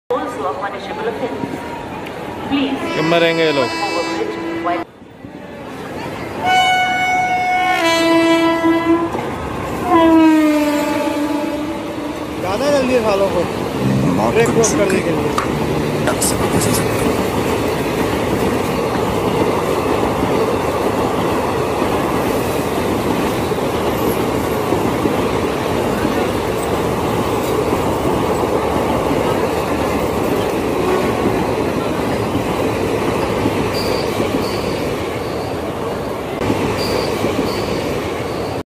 also a punishable offence. Please मरेंगे ये लोग। overbridge while ज़्यादा जल्दी खा लो, ब्रेक क्रॉस करने के लिए।